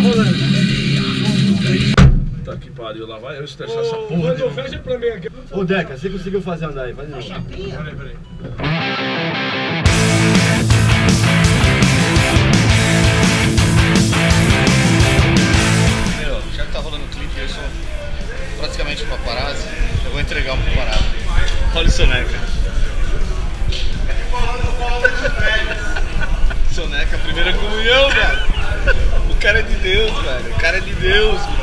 rolando. Tá que pariu, lá vai eu estressar essa porra. Fecha pra mim aqui. Ô Deca, você conseguiu fazer andar aí? Faz de novo. Peraí. Meu, já que tá rolando o clipe, eu sou praticamente um paparazzi, eu vou entregar um paparazzi. Olha o Soneca. Soneca, primeira comunhão, velho. O cara é de Deus, velho. O cara é de Deus, velho.